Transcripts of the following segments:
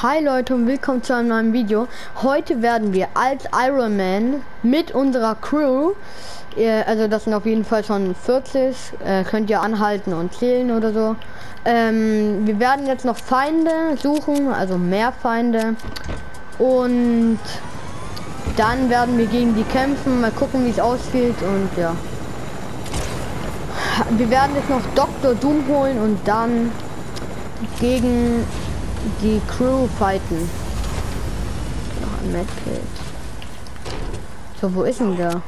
Hi Leute und willkommen zu einem neuen Video. Heute werden wir als Iron Man mit unserer Crew, also das sind auf jeden Fall schon 40, könnt ihr anhalten und zählen oder so. Wir werden jetzt noch Feinde suchen, also mehr Feinde, und dann werden wir gegen die kämpfen, mal gucken wie es ausgeht. Und ja, wir werden jetzt noch Dr. Doom holen und dann gegen die Crew fighten. Noch ein Medkit. So, wo ist denn der?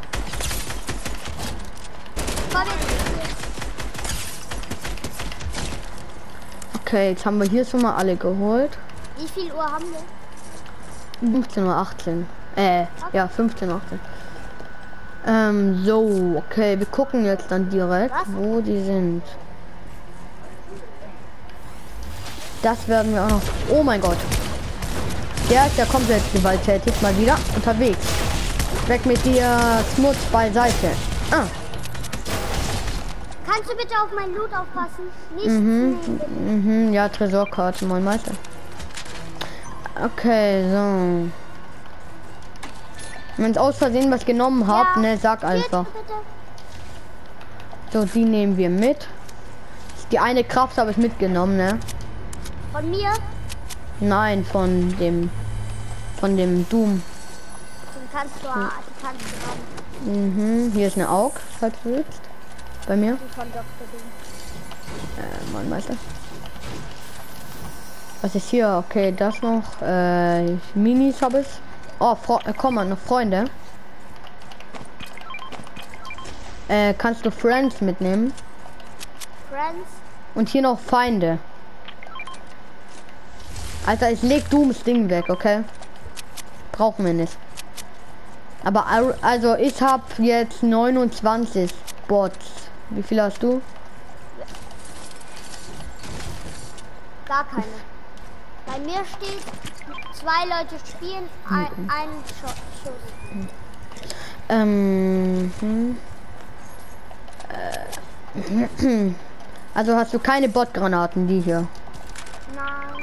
Okay, jetzt haben wir hier schon mal alle geholt. Wie viel Uhr haben wir? 15 Uhr 18. Ja, 15 Uhr 18. So, okay, wir gucken jetzt dann direkt, wo die sind. Das werden wir auch noch. Oh mein Gott. Der ist ja komplett gewalttätig mal wieder unterwegs. Weg mit dir, Schmutz beiseite. Ah. Kannst du bitte auf meinen Loot aufpassen? Nicht ja, Tresorkarte, mein Meister. Okay, so. Wenn ich aus Versehen was genommen habt, Ja, ne, sag einfach. bitte. So, die nehmen wir mit. Die eine Kraft habe ich mitgenommen, ne? Von mir? Nein, von dem Doom. Den kannst du haben. Hier ist eine Aug, falls du willst. Bei mir. Die von Dr. Doom. Mein Meister. Was ist hier? Okay, das noch. Minis habe ich. Oh, komm mal, noch Freunde. Kannst du Friends mitnehmen? Friends? Und hier noch Feinde. Alter, ich leg Dooms Ding weg, okay? Brauchen wir nicht. Aber also ich habe jetzt 29 Bots. Wie viel hast du? Gar keine. Bei mir steht 2 Leute spielen, ein Schuss. Also hast du keine Botgranaten, die hier? Nein.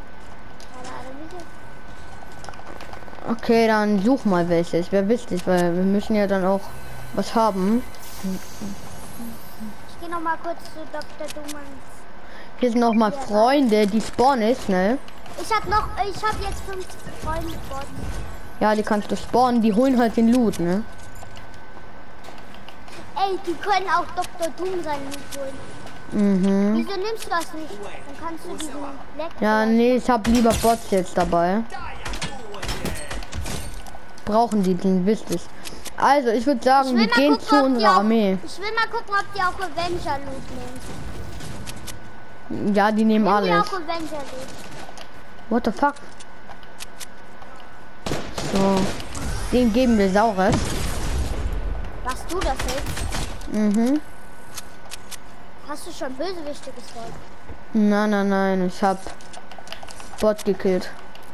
Okay, dann such mal welches. Wäre wichtig, weil wir müssen ja dann auch was haben. Ich gehe noch mal kurz zu Dr. Doom. Hier sind noch mal Freunde, die spawnen schnell. Ich habe jetzt 5 Freunde geworden. Ja, die kannst du spawnen, die holen halt den Loot, ne? Ey, die können auch Dr. Doom sein Loot holen. Wieso nimmst du das nicht? Dann kannst du diesen Black. Ja, nee, ich habe lieber Bots jetzt dabei. Brauchen die den wichtig. Also, ich würde sagen, wir gehen zu unserer Armee. Ich will mal gucken, ob die auch Avenger Loot nehmen. Ja, die nehmen alles. Auch Avenger Loot. What the fuck? So. Den geben wir Saures. Was du das jetzt? Hast du schon Bösewichte gefolgt? Nein, ich hab Bot gekillt.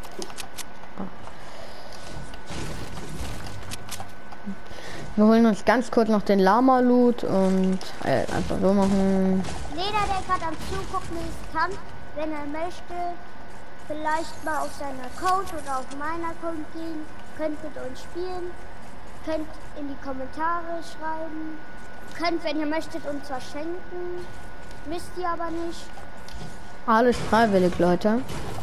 Wir holen uns ganz kurz noch den Lama-Loot und einfach so machen. Jeder, der gerade am Zugucken ist, kann, wenn er möchte, vielleicht mal auf seinen Account oder auf meinen Account gehen, könnt mit uns spielen, könnt in die Kommentare schreiben, könnt, wenn ihr möchtet, uns was schenken, müsst ihr aber nicht. Alles freiwillig, Leute.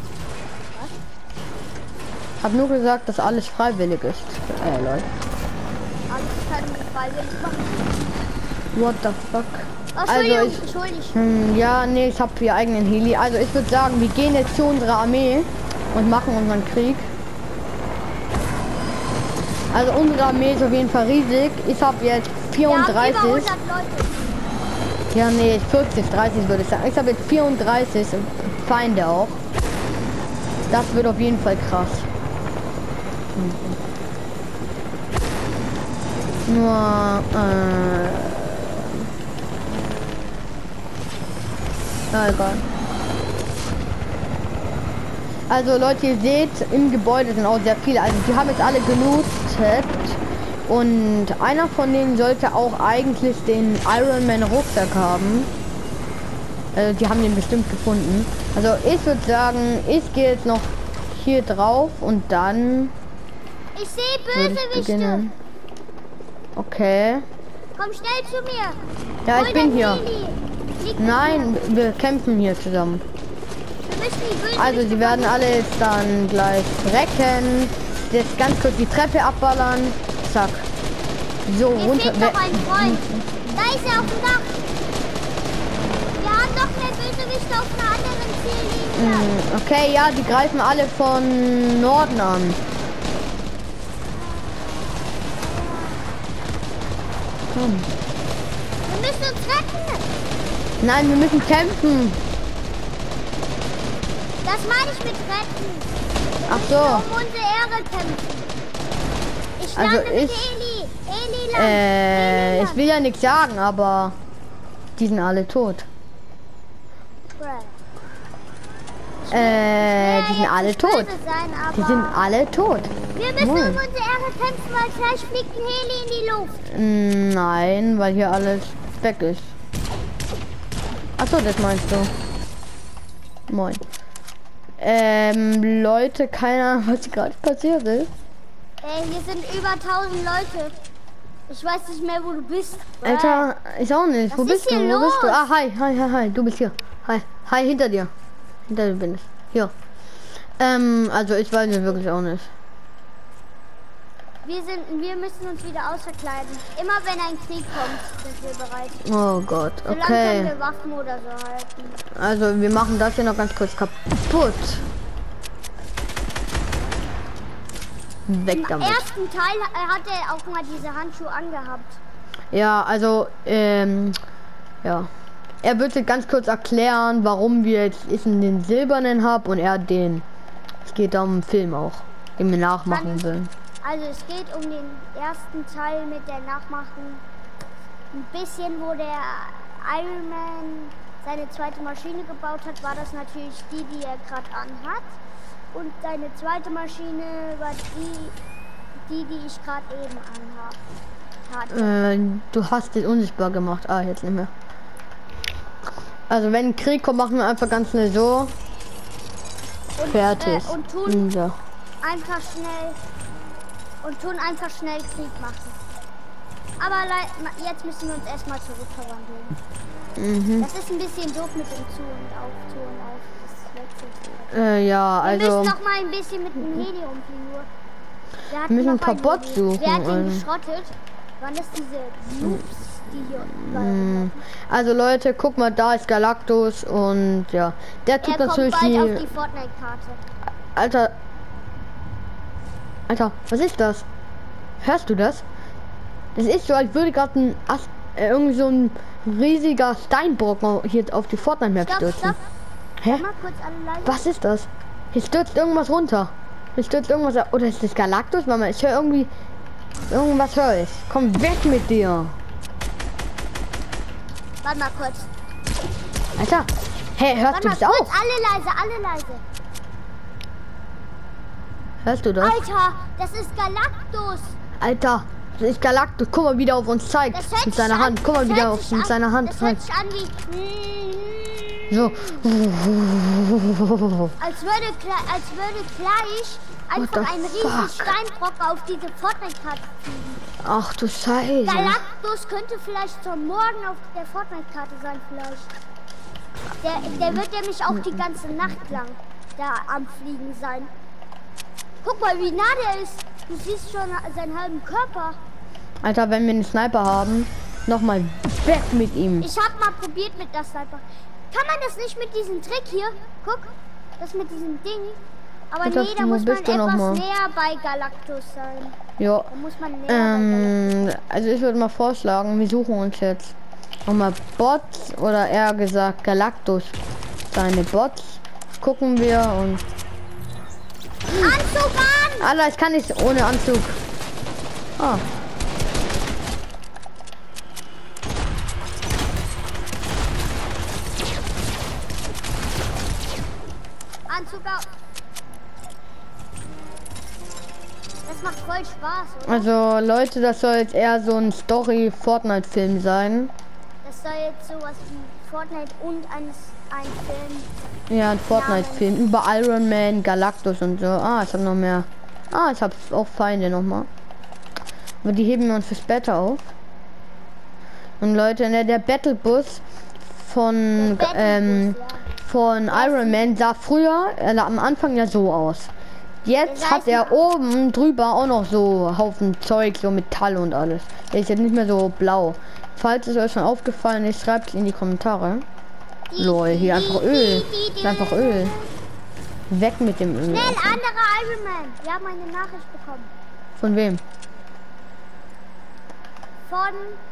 Hab nur gesagt, dass alles freiwillig ist. Leute. Alles kann freiwillig machen. What the fuck? Also ja, nee, ich habe hier eigenen Heli. Also ich würde sagen, wir gehen jetzt zu unserer Armee und machen unseren Krieg. Also unsere Armee ist auf jeden Fall riesig. Ich habe jetzt 34. Ja, Leute. Ja, nee, 40, 30 würde ich sagen. Ich habe jetzt 34 Feinde auch. Das wird auf jeden Fall krass. Nur, egal. Also Leute, ihr seht, im Gebäude sind auch sehr viele. Also die haben jetzt alle gelootet. Und einer von denen sollte auch eigentlich den Iron Man Rucksack haben. Die haben den bestimmt gefunden. Also ich würde sagen, ich gehe jetzt noch hier drauf und dann Ich sehe würde ich Bösewichte. beginnen. Okay. Komm schnell zu mir. Ja, ich Hol bin dein hier. Heli. Flieg mit Nein, wir kämpfen hier zusammen. mir. Wir müssen die Bösewichte Also sie werden alle jetzt dann gleich recken. Jetzt ganz kurz die Treppe abballern. Zack. So, Mir runter. fehlt noch ein Freund. Da ist er auf dem Dach. Wir haben noch mehr Bösewichte auf einer anderen Ziellinie. Okay, ja, die greifen alle von Norden an. Komm. Wir müssen uns retten. Nein, wir müssen kämpfen. Das meine ich mit retten. Ach Um so. unsere Ehre kämpfen. Ich Also lande mit ich- Eli. Eli land. Eli Ich will ja nichts sagen, aber die sind alle tot. land. Die sind alle tot. Sein, Die aber sind alle tot. wir müssen Moin. um unsere Ehre kämpfen, weil gleich fliegt ein Heli in die Luft. Nein, weil hier alles weg ist. Ach so, das meinst du. Moin. Leute, keine Ahnung, was gerade passiert ist. Hier sind über 1000 Leute. Ich weiß nicht mehr, wo du bist. Alter, ich auch nicht. Was Wo ist bist du? hier Wo bist du? los? Ah, hi. Du bist hier. Hi, hinter dir. Hinter dir bin ich. Hier. Also ich weiß es wirklich auch nicht. Wir müssen uns wieder ausverkleiden. Immer wenn ein Krieg kommt, sind wir bereit. Oh Gott, Solange können okay. wir Waffen oder so halten. Also wir machen das hier noch ganz kurz kaputt. Weg Im damit. ersten Teil hat er auch mal diese Handschuhe angehabt. Ja, also, ja. Er wird jetzt ganz kurz erklären, warum wir jetzt ich den silbernen habe und er den. Es geht um den Film auch, den wir nachmachen will. Also es geht um den ersten Teil mit der Nachmachung. Ein bisschen, wo der Iron Man seine zweite Maschine gebaut hat, war das natürlich die er gerade anhat. Und seine zweite Maschine war die ich gerade eben hatte. Du hast es unsichtbar gemacht. Ah, jetzt nicht mehr. Also wenn ein Krieg kommt, machen wir einfach ganz schnell so. Und, Fertig. und tun Ja. einfach schnell Krieg machen. Aber jetzt müssen wir uns erstmal zurückverwandeln. Das ist ein bisschen doof mit dem Zu und Auf, Zu und Auf. Das wechselt. Ja, Wir also müssen noch mal ein bisschen mit dem Heli rumfliegen. Nur. Wir hatten müssen noch ein paar einen Bots Heli. suchen, Wer hat den also. geschrottet? Waren das diese Noobs, die hier überall also Leute, guck mal, da ist Galactus und ja, der tut Er kommt natürlich bald auf die. die Fortnite-Karte. Alter, was ist das? Hörst du das? Das ist so, als würde gerade ein Ast, irgendwie so ein riesiger Steinbrocken hier auf die Fortnite-Map Stopp, stürzen. stopp. Hä? Mal kurz alle leise. Was ist das? Hier stürzt irgendwas runter. Hier stürzt irgendwas. Oder ist das Galactus? Mama, ich höre irgendwie. Irgendwas höre ich. Komm weg mit dir. Warte mal kurz. Alter. Hey, hörst Warte du mal das kurz. auch? Alle leise. Hörst du das? Alter, das ist Galactus. Alter, das ist Galactus. Guck mal, wie der auf uns zeigt. Das hört Mit sich seiner an- Hand. Guck mal, das wie der hört auf sich mit an- seiner Hand Das hört zeigt. sich an wie... So. Als würde gleich einfach the ein riesen fuck? Steinbrocken auf diese Fortnite-Karte fliegen. Ach du Scheiße. Galactus könnte vielleicht schon morgen auf der Fortnite-Karte sein, vielleicht. Der wird nämlich auch die ganze Nacht lang da am Fliegen sein. Guck mal, wie nah der ist. Du siehst schon seinen halben Körper. Alter, wenn wir einen Sniper haben, nochmal weg mit ihm. Ich habe mal probiert mit der Sniper. Kann man das nicht mit diesem Trick hier? Guck, das mit diesem Ding. Aber Alter, nee, da wo muss man bist du noch etwas mal? näher bei Galactus sein. Ja. Da muss man näher bei Galactus. Also ich würde mal vorschlagen, wir suchen uns jetzt nochmal Bots oder eher gesagt Galactus. Seine Bots. Gucken wir und. Anzug an! Alter, ich kann nicht ohne Anzug. Ah. Anzug auf! Das macht voll Spaß, oder? Also Leute, das soll jetzt eher so ein Story-Fortnite-Film sein. Das soll jetzt sowas wie Fortnite und einen Film. Ja, ein Fortnite-Film über Iron Man, Galactus und so. Ah, ich habe noch mehr. Ah, ich habe auch Feinde nochmal. Aber die heben wir uns für später auf. Und Leute, ne, der Battlebus von von Iron Man sah früher am Anfang ja so aus. Jetzt hat er oben drüber auch noch so Haufen Zeug, so Metall und alles. Der ist jetzt nicht mehr so blau. Falls es euch schon aufgefallen ist, schreibt es in die Kommentare. Lol, hier einfach Öl. Ist einfach Öl. Weg mit dem Öl. Schnell, anderer Iron Man. Wir haben eine Nachricht bekommen. Von wem? Von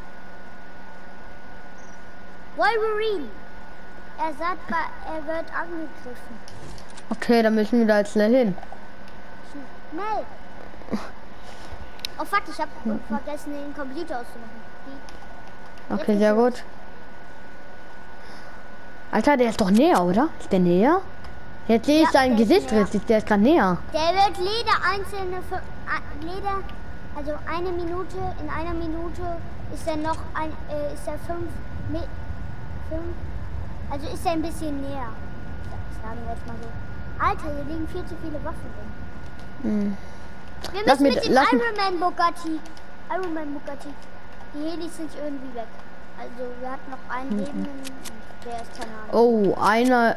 Wolverine. Er sagt, er wird angegriffen. Okay, dann müssen wir da jetzt schnell hin. Schnell. Oh fuck, ich habe vergessen, den Computer auszumachen. Okay, sehr gut. Alter, der ist doch näher, oder? Ist der näher? Jetzt sehe ich sein Gesicht richtig, der ist gerade näher. Der wird Leder einzelne Leder, also eine Minute, in einer Minute ist er noch ist er 5, also ist er ein bisschen näher. Sagen wir jetzt mal so. Alter, hier liegen viel zu viele Waffen drin. Wir müssen mit dem Iron Man Bugatti. Die Helis sind irgendwie weg. Also wir hatten noch einen Leben, der ist keine Ahnung. Oh, einer.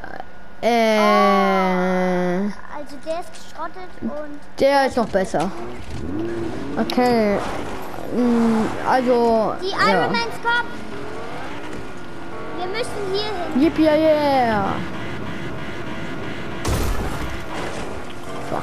Also der ist geschrottet und der ist noch besser. Okay. Also. Die Iron Mans kommen. Wir müssen hier hin. Yippie, yeah. Fuck.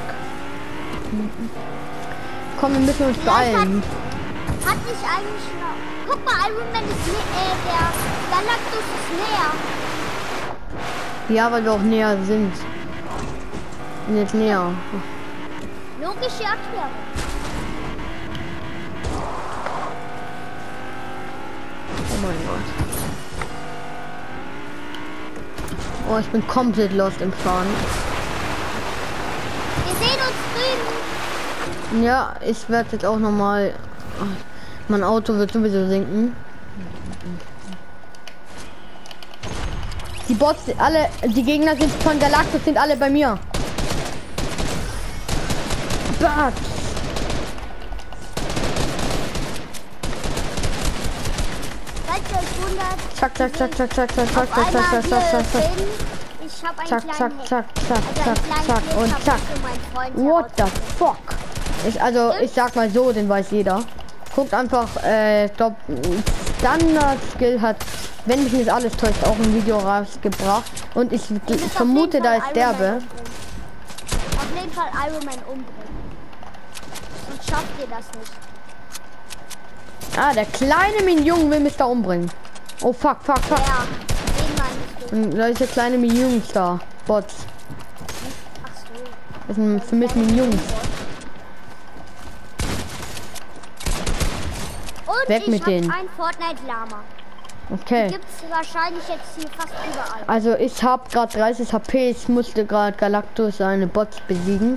Komm, wir müssen uns beeilen. Hat nicht eigentlich noch. Guck mal, Iron Man ist der Galactus ist näher. Ja, weil wir auch näher sind. Und jetzt näher. Logische Erklärung. Oh mein Gott. Oh, ich bin komplett lost im Fahren. Wir sehen uns drüben. Ja, ich werde jetzt auch noch mal. Mein Auto wird sowieso sinken. Die Bots, alle, die Gegner sind von Galactus, sind alle bei mir. Bats. Falls ihr euch wundert. Zack, zack, zack, zack, zack, zack, zack, zack, zack, zack, zack, zack. Ich habe einen Zack, kleinen zack, Hack. zack, zack, zack, zack und zack. What the fuck? Ich sag mal so, den weiß jeder. Guckt einfach, ich glaube, Standard Skill hat, wenn mich nicht alles täuscht, auch ein Video rausgebracht. Und ich vermute, da ich sterbe. Auf jeden Fall Iron Man umbringen. Sonst schafft ihr das nicht. Ah, der kleine Minion will mich da umbringen. Oh fuck, fuck, fuck. Ja, den meine ich. Und solche kleine Minions da. Bots. Ach so. Das sind für mich Minions. Und Weg mit denen. Ein Fortnite Lama. Okay. Die gibt's wahrscheinlich jetzt hier fast überall. Also ich habe gerade 30 HP. Ich musste gerade Galactus seine Bots besiegen.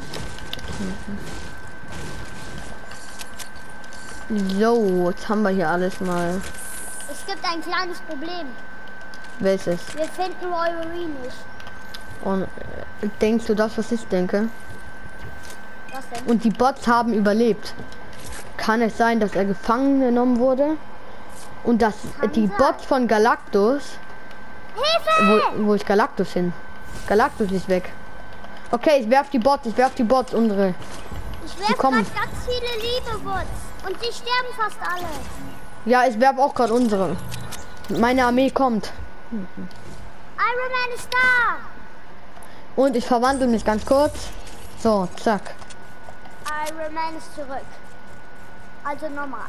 So, jetzt haben wir hier alles mal. Es gibt ein kleines Problem. Welches? Wir finden Wolverine nicht. Und denkst du das, was ich denke? Was denn? Und die Bots haben überlebt. Kann es sein, dass er gefangen genommen wurde? Und dass die Bots von Galactus... Hilfe! Wo ist Galactus hin? Galactus ist weg. Okay, ich werf die Bots, unsere. Ich werf gerade ganz viele Liebe-Bots. Und die sterben fast alle. Ja, ich werf auch gerade unsere. Meine Armee kommt. Iron Man ist da. Und ich verwandle mich ganz kurz. So, zack. Iron Man ist zurück. Also normal.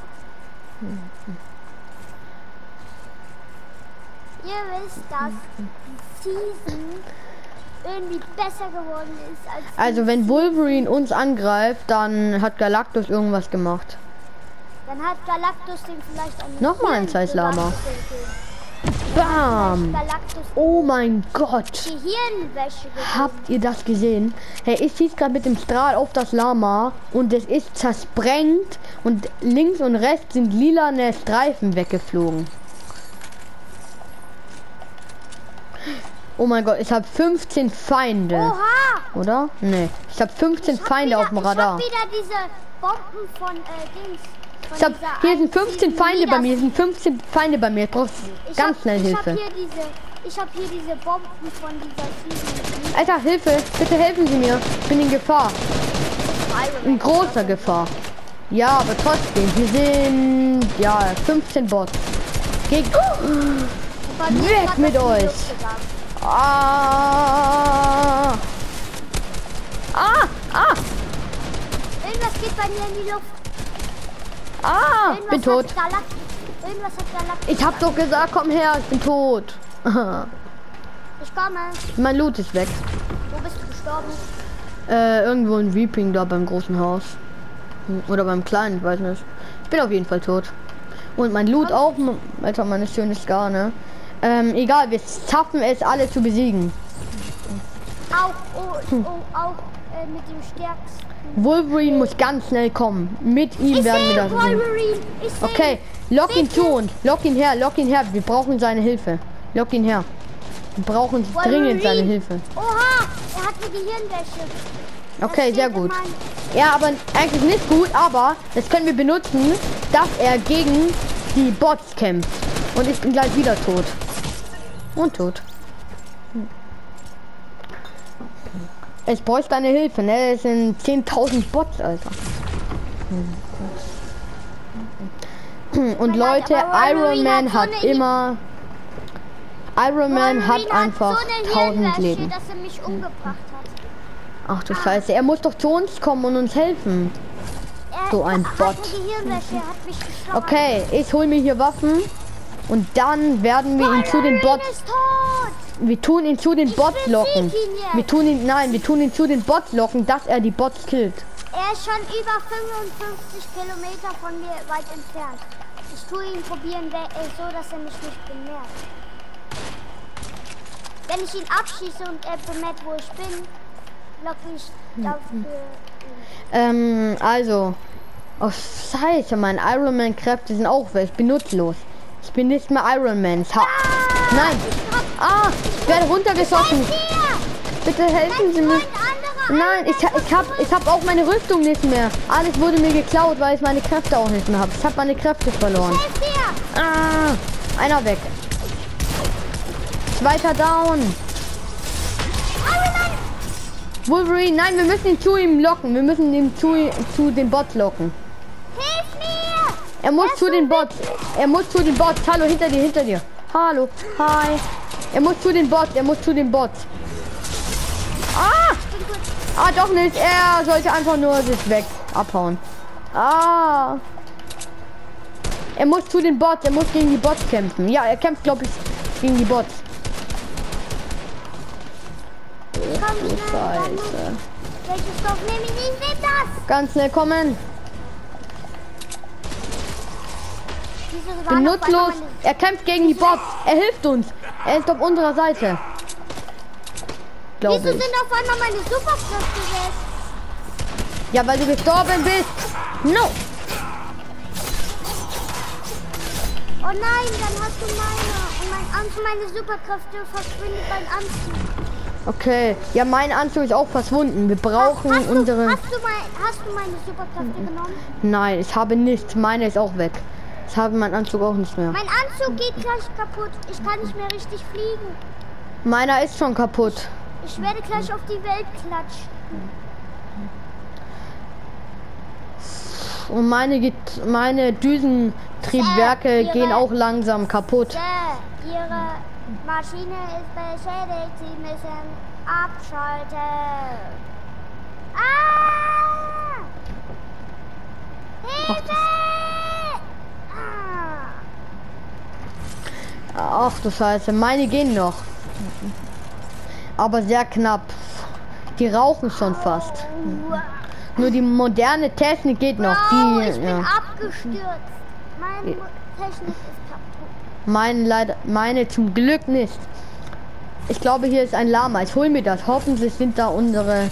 Ihr wisst, dass die Season irgendwie besser geworden ist als... Also wenn Wolverine uns angreift, dann hat Galactus irgendwas gemacht. Dann hat Galactus den vielleicht an... Nochmal ein Zeislama. Bam! Oh mein Gott! Gehirnwäsche. Habt ihr das gesehen? Hey, ich schieß gerade mit dem Strahl auf das Lama und es ist zersprengt und links und rechts sind lilane Streifen weggeflogen. Oh mein Gott, ich habe 15 Feinde. Oha! Oder? Nee. Ich habe 15 Feinde auf dem Radar. Ich hab wieder diese Bomben von Dings. Hier sind 15 Feinde bei mir. Hier sind 15 Feinde bei mir. Ich brauch ganz schnell Hilfe. Ich habe hier diese Bomben von dieser Season. Alter, Hilfe. Bitte helfen Sie mir. Ich bin in Gefahr. In großer Gefahr. Ja, aber trotzdem. Hier sind, ja, 15 Bots. Weg mit euch. Ah. Irgendwas geht bei mir in die Luft. Bin tot. Irgendwas hat galaktisch. Ich hab doch gesagt, komm her, ich bin tot. Ich komme. Mein Loot ist weg. Wo bist du gestorben? Irgendwo in Weeping, da beim großen Haus. Oder beim kleinen, ich weiß nicht. Ich bin auf jeden Fall tot. Und mein Loot auch. Alter, meine schöne Scar, ne? Egal, wir schaffen es, alle zu besiegen. Auch mit dem stärksten. Wolverine muss ganz schnell kommen. Mit ihm werden wir das sehen. Okay, lock ihn zu uns. Lock ihn her. Wir brauchen seine Hilfe. Lock ihn her. Wir brauchen dringend seine Hilfe. Oha, er hat eine Gehirnwäsche. Okay, sehr gut. Ja, aber eigentlich nicht gut, aber das können wir benutzen, dass er gegen die Bots kämpft. Und ich bin gleich wieder tot. Und tot. Ich bräuchte deine Hilfe, ne? Es sind 10.000 Bots, Alter. Und Leute, Iron Man hat immer... Iron Man hat einfach 1000 Leben. Dass er mich umgebracht hat. Ach du Scheiße, er muss doch zu uns kommen und uns helfen. So ein Bot. Okay, ich hol mir hier Waffen und dann werden wir ihn zu den Bots. Wir tun ihn zu den Bots locken. Wir tun ihn zu den Bots locken, dass er die Bots killt. Er ist schon über 55 Kilometer von mir weit entfernt. Ich tue ihn probieren, so dass er mich nicht bemerkt. Wenn ich ihn abschieße und er bemerkt, wo ich bin, locke ich dafür ihn. Also. Oh Scheiße, meine Iron Man Kräfte sind auch weg. Ich bin nutzlos. Ich bin nicht mehr Iron Man. Nein. Ich werde runtergeschossen. Bitte helfen Sie mir. Nein, ich hab auch meine Rüstung nicht mehr. Alles wurde mir geklaut, weil ich meine Kräfte auch nicht mehr habe. Ich habe meine Kräfte verloren. Einer weg. Zweiter down. Wolverine, nein, wir müssen ihn zu ihm locken. Wir müssen ihn zu den Bots locken. Hilf mir! Er muss zu den Bots. Er muss zu den Bots. Hallo, hinter dir. Hallo. Hi. Er muss zu den Bots. Doch nicht. Er sollte einfach nur sich weg abhauen. Er muss zu den Bots. Er muss gegen die Bots kämpfen. Ja, er kämpft, glaube ich, gegen die Bots. Scheiße. Welches Stoff nehme ich nicht? Nimm das! Ganz schnell kommen. Bin nutzlos. Er kämpft gegen die Bots. Er hilft uns. Er ist auf unserer Seite. Wieso sind auf einmal meine Superkräfte weg? Ja, weil du gestorben bist. No. Oh nein, dann hast du meine Superkräfte verschwindet beim Anzug. Okay, ja, mein Anzug ist auch verschwunden. Wir brauchen unsere... Hast du meine Superkräfte genommen? Nein, ich habe nichts. Meine ist auch weg. Ich habe meinen Anzug auch nicht mehr. Mein Anzug geht gleich kaputt. Ich kann nicht mehr richtig fliegen. Meiner ist schon kaputt. Ich werde gleich auf die Welt klatschen. Und meine Düsentriebwerke gehen auch langsam kaputt. Ihre Maschine ist beschädigt. Sie müssen abschalten. Hilfe! Ach du Scheiße, meine gehen noch. Aber sehr knapp. Die rauchen schon fast. Nur die moderne Technik geht noch. Ich bin abgestürzt. Meine Technik ist kaputt. Meine zum Glück nicht. Ich glaube, hier ist ein Lama. Ich hole mir das. Hoffentlich sind da unsere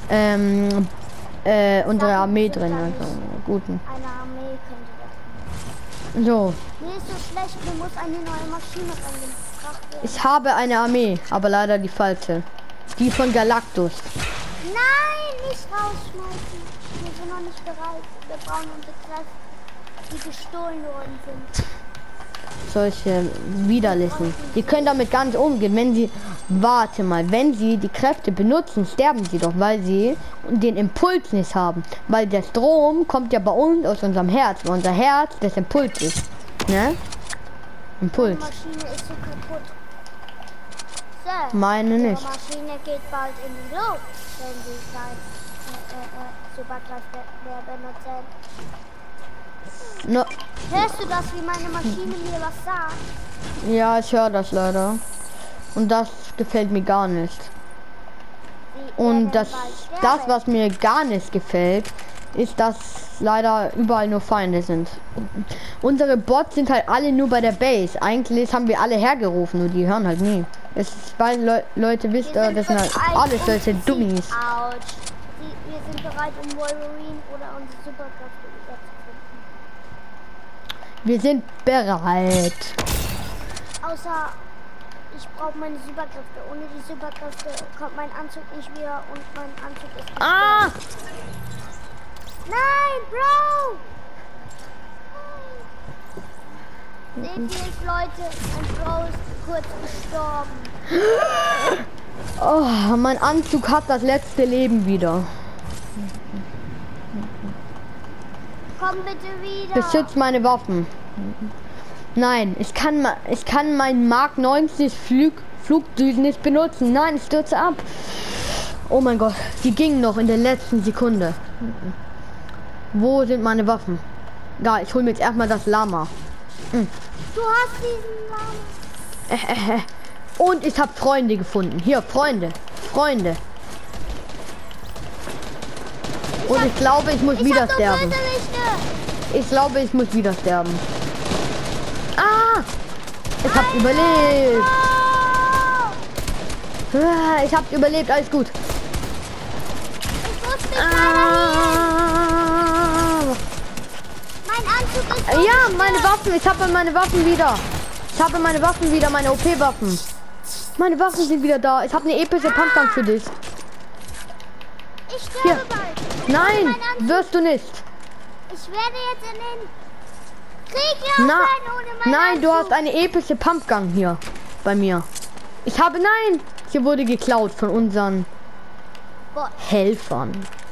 Armee drin. Also, guten. Eine Armee könnte das. So. Mir ist so schlecht. Mir muss eine neue Maschine reingehen. Ich habe eine Armee, aber leider die falsche. Die von Galactus. Nein, nicht rausschmeißen. Wir sind noch nicht bereit. Wir brauchen unsere Kräfte, die gestohlen worden sind. Solche Widerlichen. Die können damit gar nicht umgehen. Wenn sie, warte mal, wenn sie die Kräfte benutzen, sterben sie doch, weil sie den Impuls nicht haben. Weil der Strom kommt ja bei uns aus unserem Herz. Weil unser Herz das Impuls ist. Ne? Impuls. Die Maschine ist so kaputt. So, Meine nicht. die Maschine geht bald in die Luft, wenn sie sein Superkräfte mehr benutzen. No. Hörst du das, wie meine Maschine mir was sagt? Ja, ich höre das leider. Und das gefällt mir gar nicht. Sie Und werden das, bald sterben. was mir gar nicht gefällt, ist, dass leider überall nur Feinde sind. Unsere Bots sind halt alle nur bei der Base. Eigentlich haben wir alle hergerufen, nur die hören halt nie. Es ist, weil Leute wisst, Wir das sind halt bereit, alles um solche Sieg Dummies. out. Wir sind bereit, um Wolverine oder unsere Superkräfte wiederzufinden. Wir sind bereit. Außer ich brauche meine Superkräfte. Ohne die Superkräfte kommt mein Anzug nicht wieder und mein Anzug ist nicht Ah! Nein, Bro! Seht ihr es, Leute? Ein Bro ist kurz gestorben. Oh, mein Anzug hat das letzte Leben wieder. Komm bitte wieder. Beschützt meine Waffen. Nein, ich kann meinen Mark 90 Flugdüsen nicht benutzen. Nein, ich stürze ab. Oh mein Gott, die gingen noch in der letzten Sekunde. Wo sind meine Waffen? Da, ich hole mir jetzt erstmal das Lama. Du hast diesen Namen. Und ich habe Freunde gefunden. Hier, Freunde. Freunde. Und ich glaube, ich muss wieder sterben. Ich glaube, ich muss wieder sterben. Ah! Ich habe überlebt. Ah, ich habe überlebt. Alles gut. Ich wusste nicht, mein Anzug ist Ja, meine Waffen. Ich habe meine Waffen wieder. Ich habe meine Waffen wieder, meine OP-Waffen. Meine Waffen sind wieder da. Ich habe eine epische Pumpgun für dich. Ich sterbe bald. Nein, wirst du nicht. Ich werde jetzt in den Krieg laufen ohne meinen Nein, du Anzug. hast eine epische Pumpgun hier bei mir. Ich habe, nein, hier wurde geklaut von unseren Helfern.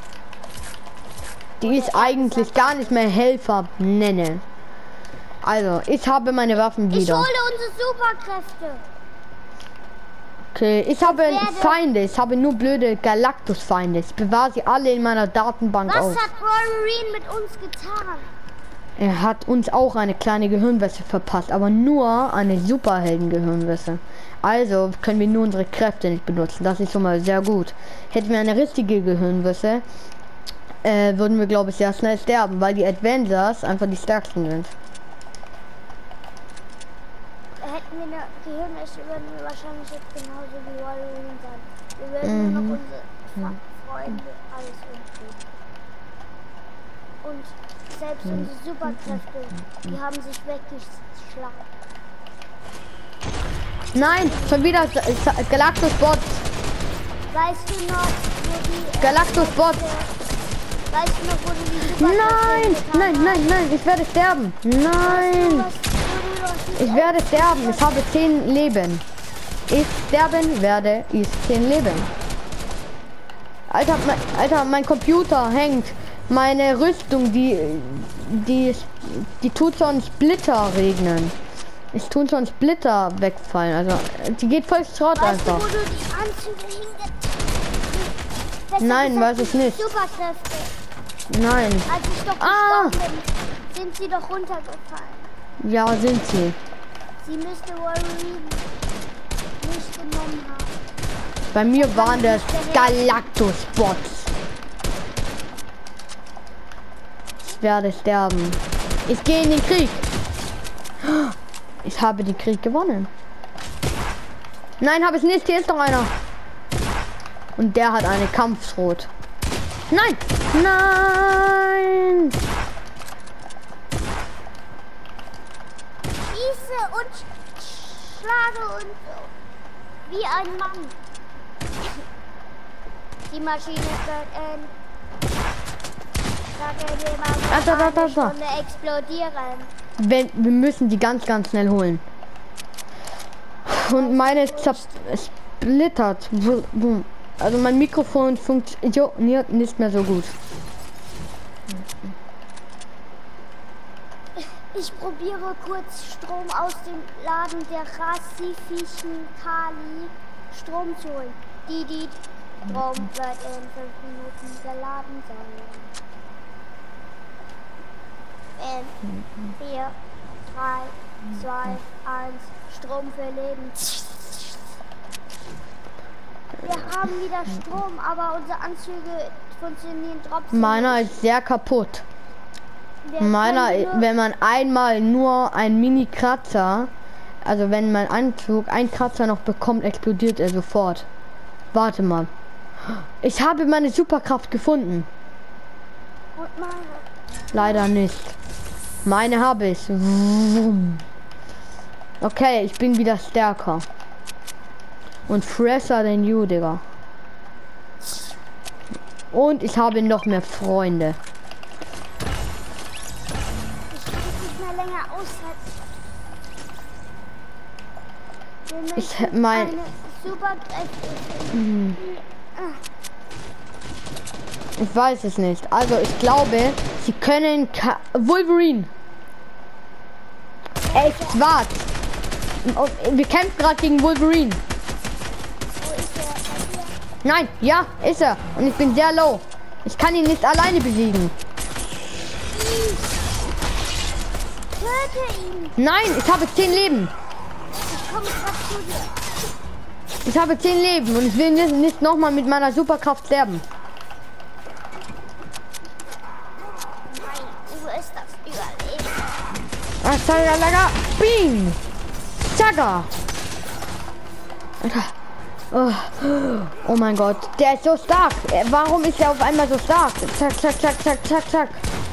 Die ich eigentlich gar nicht mehr Helfer nenne. Also, ich habe meine Waffen Ich wieder. hole unsere Superkräfte. Okay, ich habe Feinde. Ich habe nur blöde Galactus-Feinde. Ich bewahre sie alle in meiner Datenbank Was auf. hat Wolverine mit uns getan? Er hat uns auch eine kleine Gehirnwäsche verpasst, aber nur eine Superhelden-Gehirnwäsche. Also können wir nur unsere Kräfte nicht benutzen. Das ist schon mal sehr gut. Hätten wir eine richtige Gehirnwäsche, würden wir, glaube ich, sehr schnell sterben, weil die Avengers einfach die stärksten sind. Hätten wir eine Gehirnwäsche, würden wir wahrscheinlich jetzt genauso wie Wolverine sein. Wir würden nur noch unsere Freunde alles umbringen. Und selbst unsere Superkräfte, die haben sich weggeschlagen. Nein, schon wieder Galactus-Bots. Weißt du noch, wo die... Galactus-Bots. Weißt du noch, wo du die Superkräfte Nein, ich werde sterben. Nein, ich werde sterben. Ich habe 10 Leben. Ich sterben werde, ich 10 Leben. Alter, mein Computer hängt. Meine Rüstung, die tut schon Splitter regnen. Es tun schon Splitter wegfallen. Also, die geht voll Schrott einfach. Weißt du, wo du die Anzüge hingetan? Nein, weiß ich nicht. Superkräfte. Nein. Als ich doch gestorben bin, sind sie doch runtergefallen. Ja, sind sie. Sie müsste Wolverine nicht genommen haben. Bei mir waren das Galactus-Bots. Ich werde sterben. Ich gehe in den Krieg. Ich habe den Krieg gewonnen. Nein, habe ich nicht. Hier ist noch einer. Und der hat eine Kampfschrot. Nein! Nein! Schieße und schlage und wie ein Mann. Die Maschine wird eine Stunde explodieren. Wir müssen die ganz schnell holen. Und meine ist zersplittert. Also mein Mikrofon funktioniert nicht mehr so gut. Ich probiere kurz Strom aus dem Laden der Rassifischen Kali Strom zu holen. Die Strom wird in 5 Minuten geladen sein. In 4, 3, 2, 1, Strom für Leben. Wir haben wieder Strom, aber unsere Anzüge funktionieren trotzdem. Meiner ist sehr kaputt. Meiner, wenn man einmal nur ein Mini-Kratzer, also wenn mein Anzug ein Kratzer noch bekommt, explodiert er sofort. Warte mal. Ich habe meine Superkraft gefunden. Und meine? Leider nicht. Meine habe ich. Okay, ich bin wieder stärker. Und fresher denn you, Digga. Und ich habe noch mehr Freunde. Länger aushalten. Ich mein ich weiß es nicht. Also ich glaube, sie können Wolverine. Echt was? Wir kämpfen gerade gegen Wolverine. Nein, ja, ist er. Und ich bin sehr low. Ich kann ihn nicht alleine besiegen. Töte ihn. Nein, ich habe 10 Leben. Ich komme gerade zu dir. Ich habe 10 Leben und ich will nicht nochmal mit meiner Superkraft sterben. Nein, du wirst das überleben. Asalaga, Bing! Zaga! Oh mein Gott, der ist so stark. Warum ist er auf einmal so stark? Zack, zack, zack, zack, zack, zack.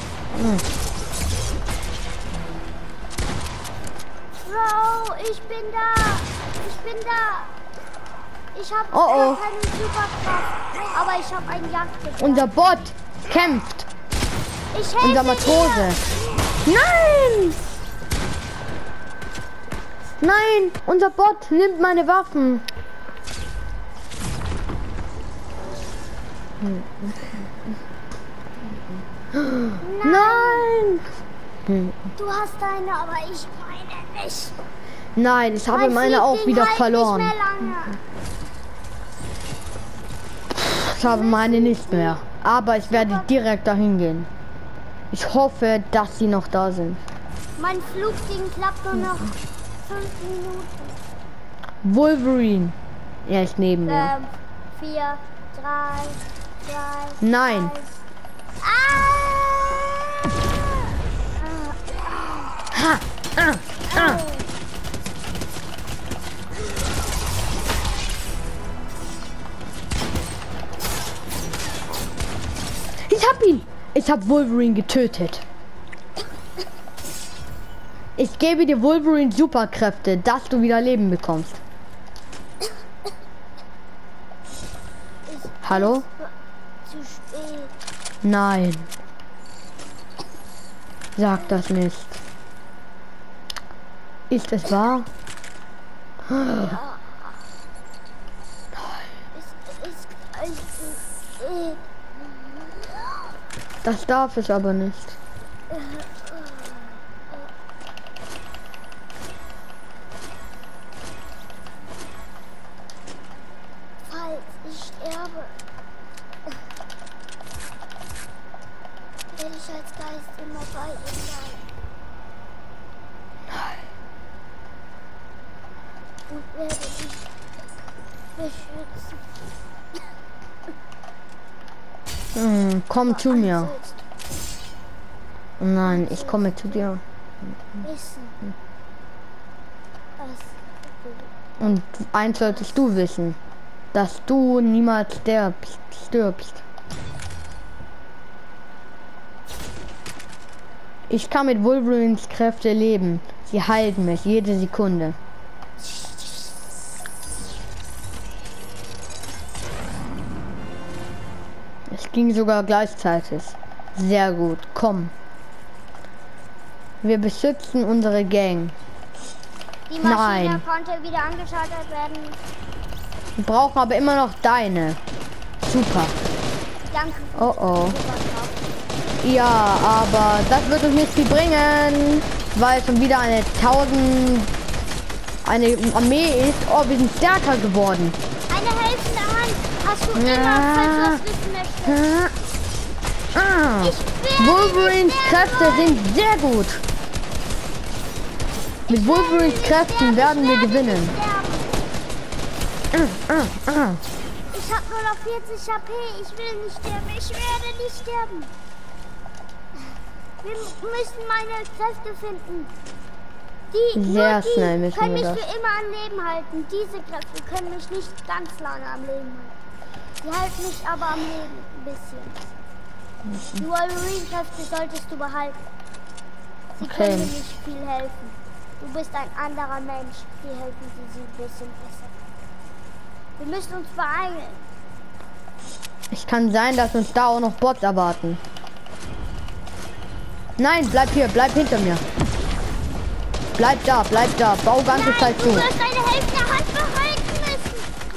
Bro, ich bin da. Ich bin da. Ich habe keine Superkraft, aber ich habe ein Jagdgewehr. Unser Bot kämpft. Ich helfe Unser Matrose. dir. Nein! Nein! Unser Bot nimmt meine Waffen. Nein! Du hast deine, aber ich meine nicht. Nein, ich habe meine auch wieder verloren. Nicht mehr lange. Ich habe meine nicht mehr. Aber ich werde direkt dahin gehen. Ich hoffe, dass sie noch da sind. Mein Flugding klappt nur noch 5 Minuten. Wolverine. Er ist neben mir. 5, 4, 3, 2, Nein. 1. Ha! Ich hab ihn! Ich hab Wolverine getötet. Ich gebe dir Wolverine Superkräfte, dass du wieder Leben bekommst. Hallo? Zu spät. Nein. Sag das nicht. Ist es wahr? Das darf es aber nicht. Falls ich sterbe, werde ich als Geist immer bei ihm sein. Und werde dich beschützen. Komm zu mir. Nein, ich komme zu dir. Wissen, was Und eins solltest du wissen, dass du niemals stirbst. Ich kann mit Wolverines Kräfte leben. Sie halten mich jede Sekunde. ging sogar gleichzeitig. Sehr gut. Komm. Wir beschützen unsere Gang. Die Maschine Nein. konnte wieder angeschaltet werden. Wir brauchen aber immer noch deine. Super. Danke. Oh oh. Ja, aber das wird uns nicht viel bringen, weil schon wieder eine Armee ist. Oh, wir sind stärker geworden. Eine helfende Hand hast du immer, falls du das wissen möchtest. Wolverines Kräfte sind sehr gut. Mit Wolverines Kräften werden wir gewinnen. Ich habe nur noch 40 HP. Ich will nicht sterben. Ich werde nicht sterben. Wir müssen meine Kräfte finden. Sehr schnell müssen können wir mich das. für immer am Leben halten. Diese Kräfte können mich nicht ganz lange am Leben halten. Die halten mich aber am Leben ein bisschen. Die Wolverine-Kräfte solltest du behalten. Sie können mir nicht viel helfen. Du bist ein anderer Mensch. Die helfen dir ein bisschen besser. Wir müssen uns beeilen. Es kann sein, dass uns da auch noch Bots erwarten. Nein, bleib hier, bleib hinter mir. Bleib da, bau ganze Zeit zu. Du wirst deine Hälfte der Hand behalten müssen.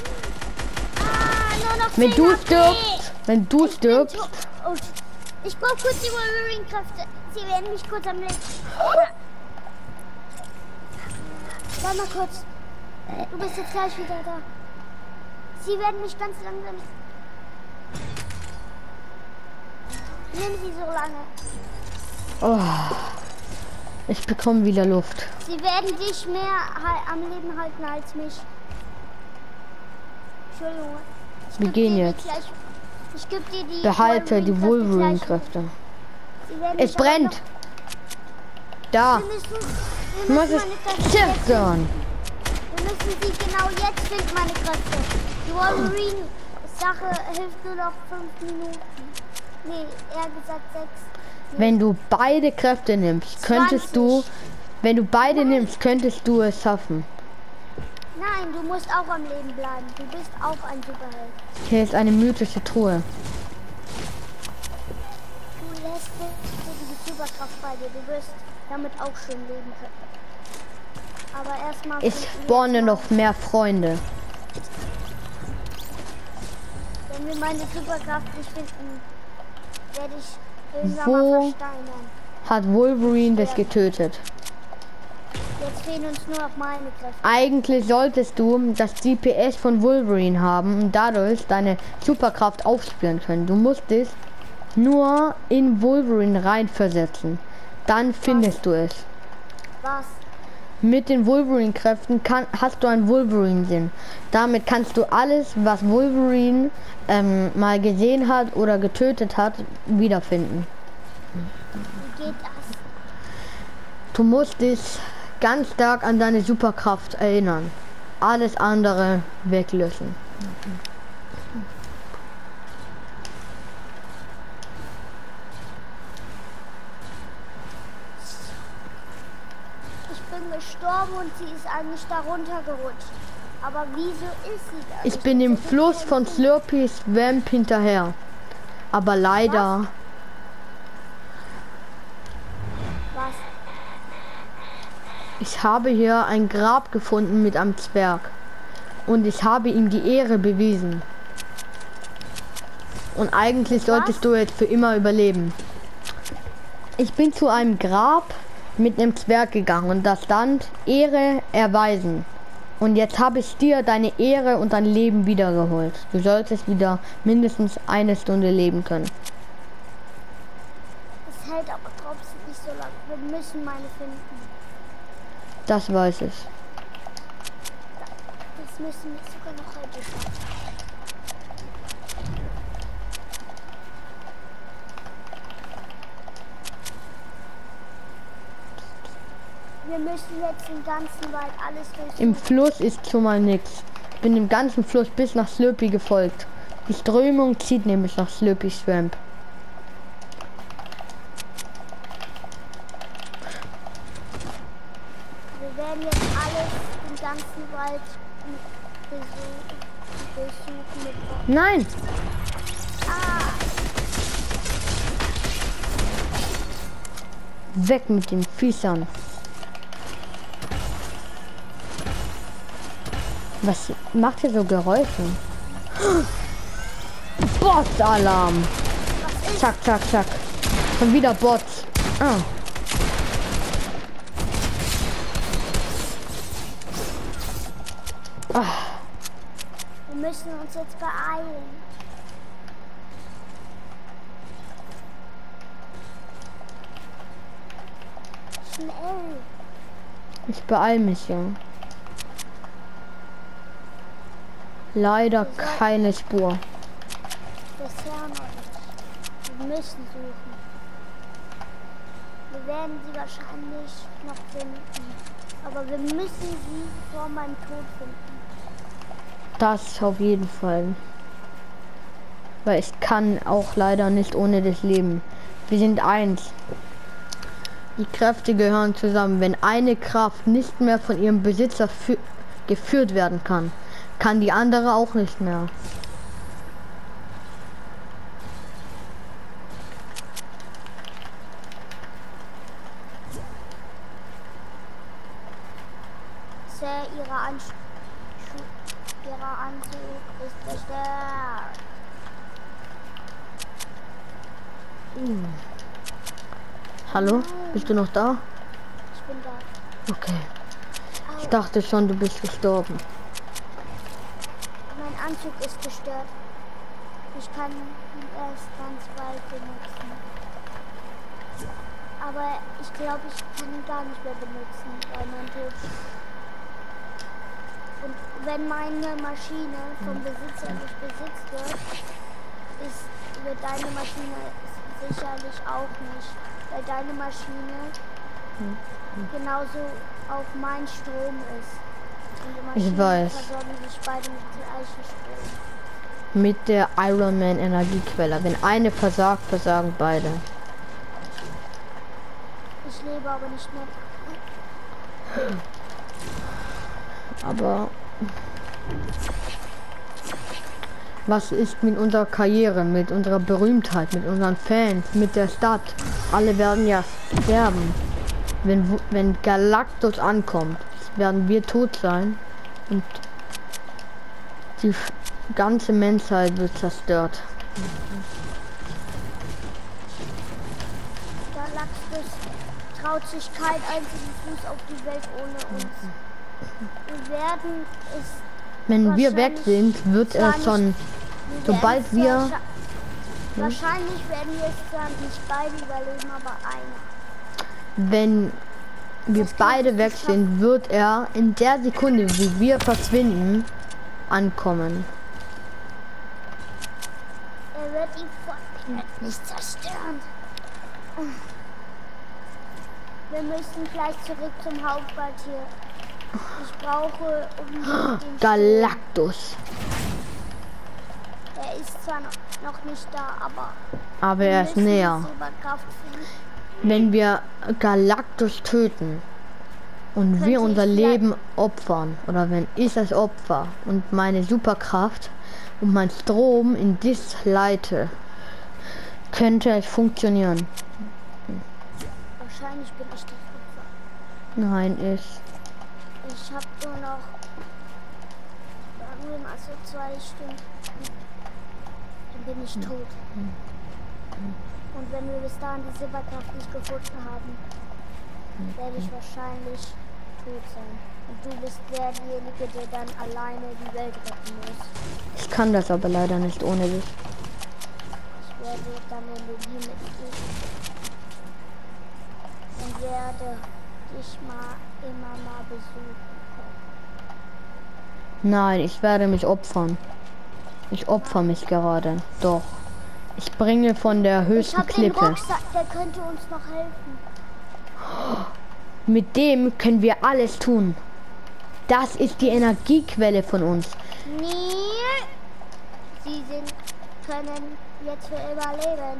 Nur noch 10 Wenn du stirbst. Ich brauche kurz die Wolverine-Kräfte. Sie werden mich kurz am Leben. Warte mal kurz. Du bist jetzt gleich wieder da. Sie werden mich ganz langsam. Nimm sie so lange. Oh, ich bekomme wieder Luft. Sie werden dich mehr am Leben halten als mich. Entschuldigung. Wir gehen jetzt. Ich gebe dir die. Behalte die Wolverine-Kräfte. Es brennt. Da. Wir müssen zerstören. Wir müssen sie genau jetzt finden, meine Kräfte. Die Wolverine-Sache hilft nur noch 5 Minuten. Nee, eher gesagt 6. Nee. Wenn du beide Kräfte nimmst, könntest 20. du... Wenn du beide nimmst, könntest du es schaffen. Nein, du musst auch am Leben bleiben. Du bist auch ein Superheld. Hier ist eine mythische Truhe. Du lässt die Superkraft bei dir. Du wirst damit auch schön leben können. Aber erstmal... Ich spawne noch mehr Freunde. Wenn wir meine Superkraft nicht finden, werde ich irgendwann Wo mal versteinern. hat Wolverine das getötet? Jetzt fehlen uns nur noch meine Kräfte. Eigentlich solltest du das GPS von Wolverine haben und dadurch deine Superkraft aufspüren können. Du musst es nur in Wolverine reinversetzen. Dann findest du es. Was? Mit den Wolverine-Kräften hast du einen Wolverine-Sinn. Damit kannst du alles, was Wolverine mal gesehen hat oder getötet hat, wiederfinden. Wie geht das? Du musst dich ganz stark an deine Superkraft erinnern. Alles andere weglöschen. Ich bin gestorben und sie ist eigentlich darunter gerutscht. Aber wieso ist sie da? Ich bin im Fluss von Slurpy Swamp hinterher. Aber leider... Was? Ich habe hier ein Grab gefunden mit einem Zwerg. Und ich habe ihm die Ehre bewiesen. Und eigentlich solltest du jetzt für immer überleben. Ich bin zu einem Grab mit einem Zwerg gegangen und da stand Ehre erweisen. Und jetzt habe ich dir deine Ehre und dein Leben wiedergeholt. Du solltest wieder mindestens 1 Stunde leben können. Es hält aber trotzdem nicht so lange. Wir müssen meine finden. Das weiß ich. Das müssen wir sogar noch heute schaffen. Wir müssen jetzt den ganzen Wald alles durchsuchen. Im Fluss ist schon mal nichts. Ich bin im ganzen Fluss bis nach Slurpy gefolgt. Die Strömung zieht nämlich nach Slurpy Swamp. Wir werden jetzt alles, den ganzen Wald durchsuchen. Nein! Ah! Weg mit den Viechern. Was macht hier so Geräusche? Bot-Alarm. Zack, zack, zack. Schon wieder Bots. Ah. Wir müssen uns jetzt beeilen. Schnell. Ich beeile mich ja. Leider keine Spur. Bisher noch nicht. Wir müssen suchen. Wir werden sie wahrscheinlich noch finden. Aber wir müssen sie vor meinem Tod finden. Das auf jeden Fall. Weil ich kann auch leider nicht ohne das leben. Wir sind eins. Die Kräfte gehören zusammen. Wenn eine Kraft nicht mehr von ihrem Besitzer geführt werden kann, kann die andere auch nicht mehr. Ihrer Anzug ist zerstört. Hallo? Bist du noch da? Ich bin da. Okay. Ich dachte schon, du bist gestorben. Mein Anzug ist gestört. Ich kann ihn erst ganz bald benutzen. Aber ich glaube, ich kann ihn gar nicht mehr benutzen, weil mein Tod. Und wenn meine Maschine vom Besitzer nicht besitzt wird deine Maschine sicherlich auch nicht. Weil deine Maschine genauso auf mein Strom ist. Und die Maschinen Ich weiß. versorgen sich beide mit gleichem Strom. Mit der Iron Man Energiequelle. Wenn eine versagt, versagen beide. Ich lebe aber nicht mehr. Aber was ist mit unserer Karriere, mit unserer Berühmtheit, mit unseren Fans, mit der Stadt? Alle werden ja sterben. Wenn Galactus ankommt, werden wir tot sein und die ganze Menschheit wird zerstört. Galactus traut sich kein einzigen Fuß auf die Welt ohne uns. Wir werden es. Wenn wir weg sind, wird er schon, sobald wir... Wahrscheinlich werden wir es dann nicht beide überleben, aber einer. Wenn wir beide weg sind, wird er in der Sekunde, wo wir verschwinden, ankommen. Er wird ihn nicht zerstören. Wir müssen gleich zurück zum Hauptquartier. Ich brauche den Galactus. Er ist zwar noch nicht da, aber er ist näher. finden. Wenn wir Galactus töten und Könnte wir unser ich Leben opfern, oder wenn ich das Opfer und meine Superkraft und mein Strom in das leite, könnte es funktionieren. Wahrscheinlich bin ich das Opfer. Nein, ich. Ich habe nur noch, sagen wir mal so 2 Stunden, dann bin ich tot. Und wenn wir bis dahin die Superkraft nicht gefunden haben, werde ich wahrscheinlich tot sein. Und du bist derjenige, der dann alleine die Welt retten muss. Ich kann das aber leider nicht ohne dich. Ich werde dann Energie mit dir und werde dich immer mal besuchen kommen. Nein, ich werde mich opfern. Ich opfer mich gerade. Doch. Ich bringe von der höchsten Ich habe den Klippe. Rucksack, der könnte uns noch helfen. Mit dem können wir alles tun. Das ist die Energiequelle von uns. Nee. Sie können jetzt für überleben.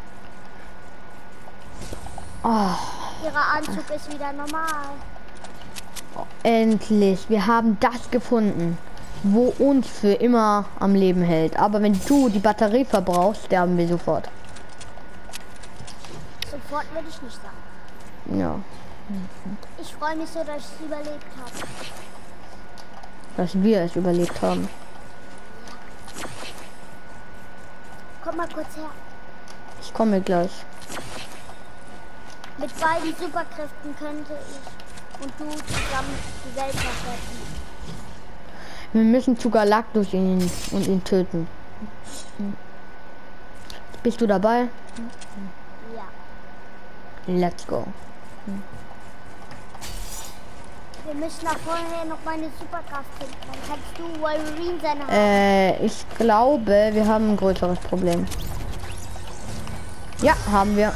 Oh, Ihr Anzug ist wieder normal. endlich. Wir haben das gefunden, wo uns für immer am Leben hält. Aber wenn du die Batterie verbrauchst, sterben wir sofort. Sofort würde ich nicht sagen. Ja. Ich freue mich so, dass ich es überlebt habe. Dass wir es überlebt haben. Komm mal kurz her. Ich komme gleich. Mit beiden Superkräften könnte ich und du zusammen die Welt retten. Wir müssen zu Galactus ihn töten. Bist du dabei? Ja. Let's go. Wir müssen nach vorher noch meine Superkraft finden. Dann kannst du Wolverine seine Ich glaube, wir haben ein größeres Problem. Ja, haben wir.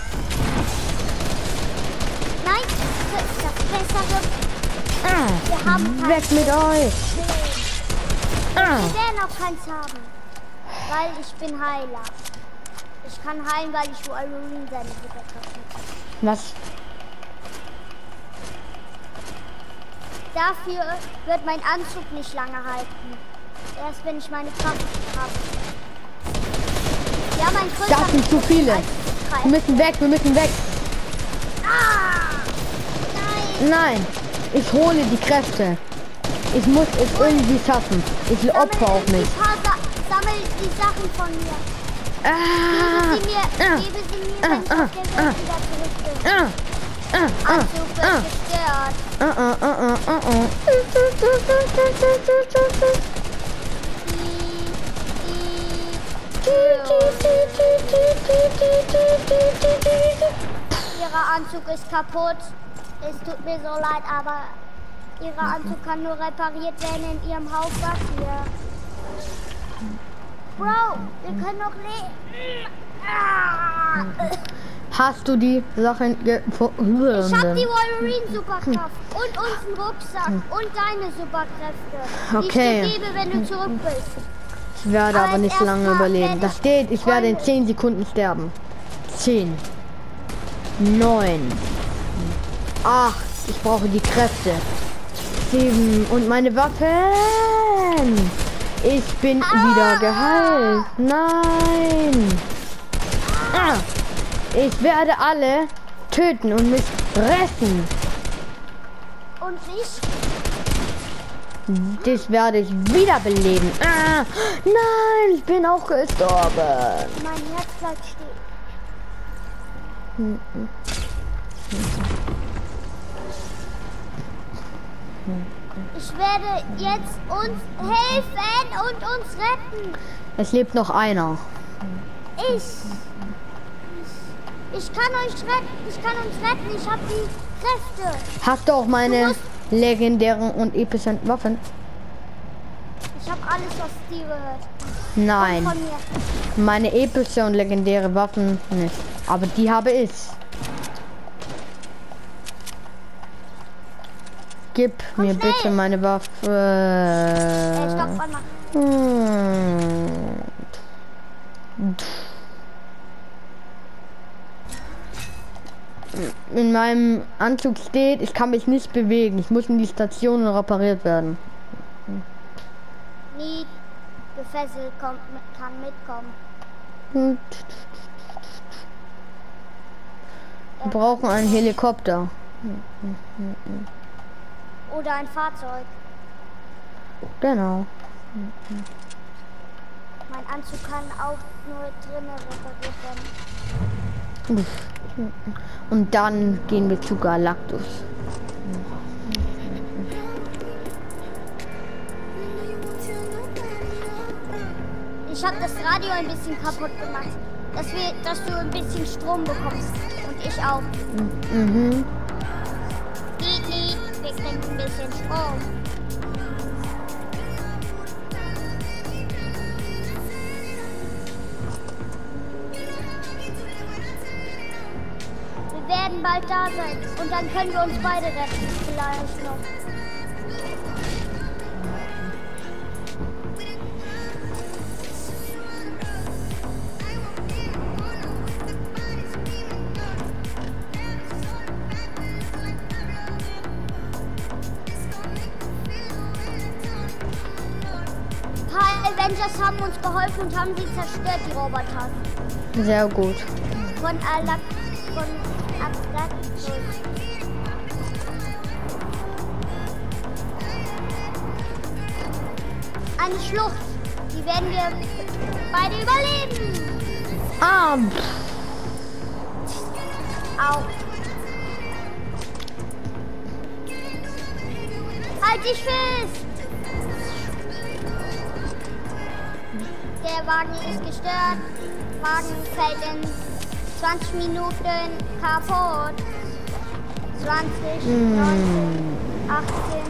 Nein, das Bessere. Wir haben Weg mit euch. Wir werden auch keins haben. Weil ich bin Heiler. Ich kann heilen, weil ich Wolverine seine Superkraft habe. Was? Dafür wird mein Anzug nicht lange halten. Erst wenn ich meine Kraft habe. Ja, mein größter Das sind zu viele. Wir müssen weg, wir müssen weg. Ah! Nein! Nein, ich hole die Kräfte. Ich muss es irgendwie schaffen. Ich opfer auf mich. Sammel die Sachen von mir. Gebe sie mir, wenn ich auf der Welt wieder zurück bin. Anzug wird gestört. Ihrer Anzug ist kaputt. Es tut mir so leid, aber Ihre Anzug kann nur repariert werden in Ihrem Hauptquartier. Bro, wir können noch leben. Hast du die Sachen gefunden? Ich hab die Wolverine-Superkraft und unseren Rucksack und deine Superkräfte, Okay. die ich dir gebe, wenn du zurück bist. Ich werde aber nicht lange erstmal überleben. werde Das ich steht, ich werde in Freunde. 10 Sekunden sterben. 10. 9. 8. Ich brauche die Kräfte. 7. Und meine Waffen. Ich bin wieder geheilt. Nein. Ich werde alle töten und mich fressen. Und ich? Das werde ich wiederbeleben. Nein, ich bin auch gestorben. Mein Herz bleibt stehen. Ich werde jetzt uns helfen und uns retten. Es lebt noch einer. Ich kann euch retten. Ich kann uns retten. Ich habe die Kräfte. Hast du auch meine legendären und epischen Waffen? Ich habe alles aus dir gehört. Nein, Von mir. meine epische und legendäre Waffen nicht. Aber die habe ich. Gib mir schnell. bitte meine Waffe. Stopp, warte mal. In meinem Anzug steht, ich kann mich nicht bewegen. Ich muss in die Station und repariert werden. Nie gefesselt kann mitkommen. Wir brauchen einen Helikopter. Oder ein Fahrzeug. Genau. Mein Anzug kann auch nur drinnen repariert werden. Und dann gehen wir zu Galactus. Ich habe das Radio ein bisschen kaputt gemacht, dass du ein bisschen Strom bekommst. Und ich auch. Wir kriegen ein bisschen Strom. Wir werden bald da sein und dann können wir uns beide retten. Vielleicht noch. Avengers haben uns geholfen und haben sie zerstört, die Roboter. Sehr gut. Von von abstrakten. Eine Schlucht. Die werden wir beide überleben. Ah, Au. Halt dich fest. Der Wagen ist gestört. Wagen fällt in 20 Minuten kaputt. 20, 19, 18,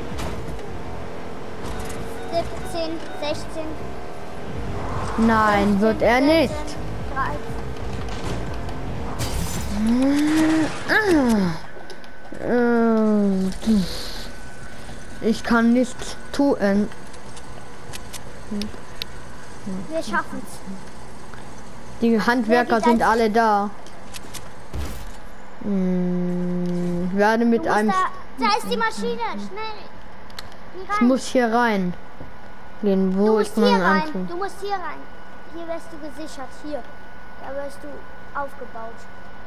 17, 16. nein, 15, wird er 14, nicht. 13. Ich kann nichts tun. Wir schaffen's. Die Handwerker sind alle da. Ich werde Du mit musst einem... da ist die Maschine. Schnell. Geh Ich rein. muss hier rein. Gehen, Du wo musst ist hier mein rein. Anzug? Du musst hier rein. Hier wirst du gesichert. Hier. Da wirst du aufgebaut.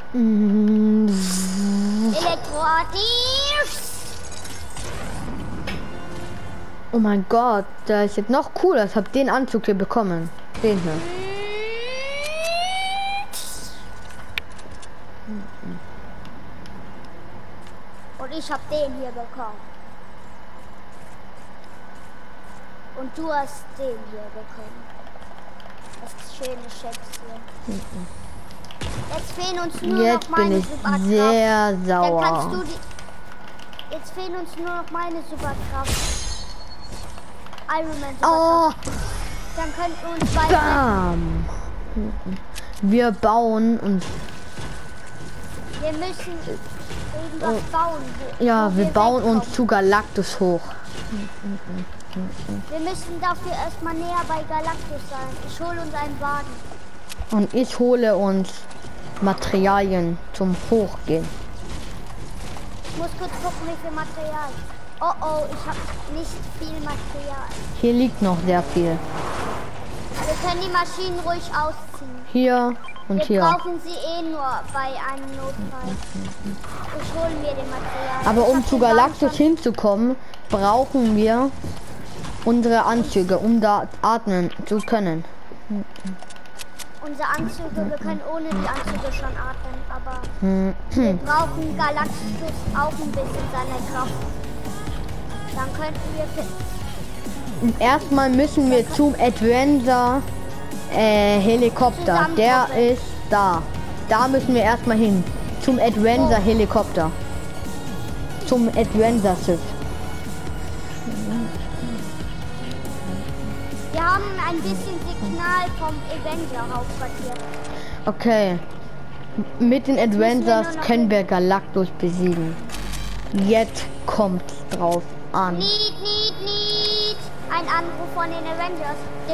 Elektroartig. Oh mein Gott, der ist jetzt noch cooler. Ich habe den Anzug hier bekommen. Den hier. Und ich habe den hier bekommen. Und du hast den hier bekommen. Das schöne Schätzchen. Jetzt fehlen uns nur Jetzt noch meine bin ich Superkraft. sehr Dann kannst sauer. du die. Jetzt fehlen uns nur noch meine Superkraft. Iron Man Superkraft. Oh, Dann könnten wir uns beide. bam. Wir bauen und Wir müssen irgendwas bauen. ja, wo wir bauen uns wegkommen. zu Galactus hoch. Wir müssen dafür erstmal näher bei Galactus sein. Ich hole uns einen Wagen. Und ich hole uns Materialien zum Hochgehen. Ich muss kurz gucken, wie viel Material. Oh oh, ich habe nicht viel Material. Hier liegt noch sehr viel. Wir können die Maschinen ruhig ausziehen. Hier und Wir hier. brauchen sie eh nur bei einem Notfall. Ich hole mir den Material. Aber Ich um hab zu den Wagen Galactus schon- hinzukommen, brauchen wir unsere Anzüge, um da atmen zu können. Unsere Anzüge, wir können ohne die Anzüge schon atmen, aber Hm. wir brauchen Galactus auch ein bisschen seiner Kraft. Dann könnten wir Und erstmal müssen wir zum Adventure Helikopter. Der ist da. Da müssen wir erstmal hin. Zum Adventure Helikopter. Zum Adventure Schiff. Wir haben ein bisschen Signal vom Avenger Hauptquartier. Okay. Mit den Adventures nur noch können wir Galactus besiegen. Jetzt kommt's drauf an. Need. Ein Anruf von den Avengers.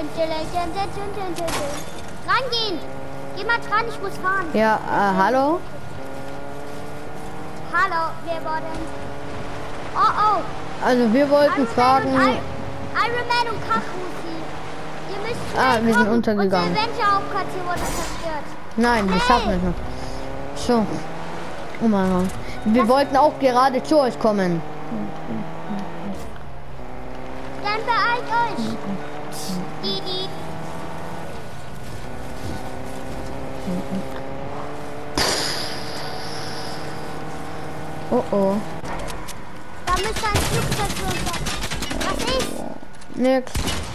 Rangehen! Geh mal dran, ich muss fahren. Ja, hallo? Hallo, wir wurden... Oh. Also wir wollten fragen... Iron Man und Kachusi. Ihr müsst schnell Ah, wir sind kommen. untergegangen. Unser Avenger-Hauptquartier wurde zerstört. Nein, wir schaffen es noch. So. Oh mein Gott. Wir wollten auch gerade zu euch kommen. Dann beeilt euch. Die. Oh oh. Da müsste ein Flugzeug für uns sein. Was ist? Nix.